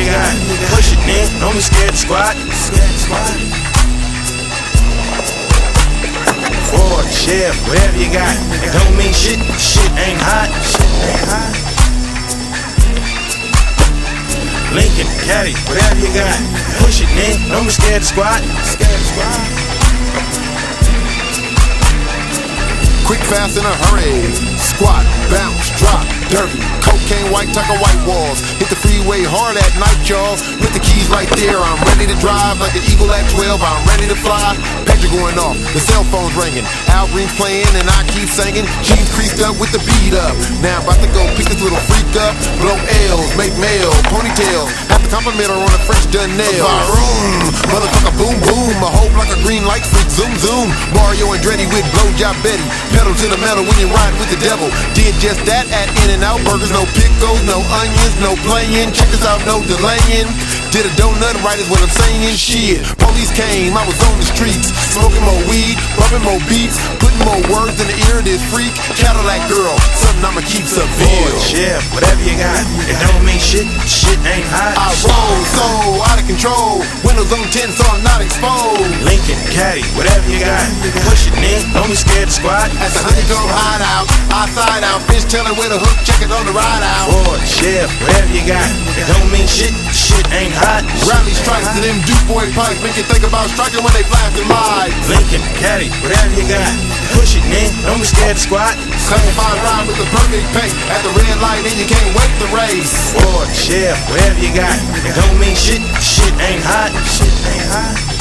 you got. Push it, man, don't be scared to squat. Ford, Chef, whatever you got. It don't mean shit, shit ain't hot. Lincoln, Caddy, whatever you got. Push it, man, don't be scared to squat. Quick, fast, in a hurry. Squat, bounce, drop, dirty. Cocaine white, tucker white walls. Hit the freeway hard at night, y'all. With the keys right there, I'm ready to drive like the Eagle at 12. I'm ready to fly. Pager going off, the cell phone's ringing. Al Green's playing and I keep singing. Jeans creased up with the beat up. Now I'm about to go pick this little freak up. Blow L's, make mail, ponytails. Have to compliment her on a French done nail. Motherfucker, boom, boom. I hope like a green light freak, zoom, zoom. Mario Andretti with blowjob Betty. Pedal to the metal when you ride with the devil. Did just that at In-N-Out Burgers. No pickles, no onions, no playing. Check us out, no delaying. Did a donut right is what I'm saying. Shit, police came, I was on the streets. Smoking more weed, bumping more beats. Putting more words in the ear of this freak. Cadillac girl, something I'ma keep severe. Ford, Chef, whatever you got. It don't mean shit, shit ain't hot. I roll so out of control. Windows on 10 so I'm not exposed. Lincoln, Caddy, whatever you got. Push it, man, don't be scared to squat. At the honeycomb hideout, outside out. Fish telling where the hook, check it on the ride out. Ford, Chef, whatever you got. It don't mean shit, shit ain't hot. Rally strikes to them DuPont pipes. Make you think about striking when they flash their lights. Lincoln, Caddy, whatever you got. Push it, man, don't be scared to squat. Classified ride with the perfect pace. At the red light and you can't wait to race. Ford, Chef, whatever you got. It don't mean shit, shit ain't hot. Shit ain't hot.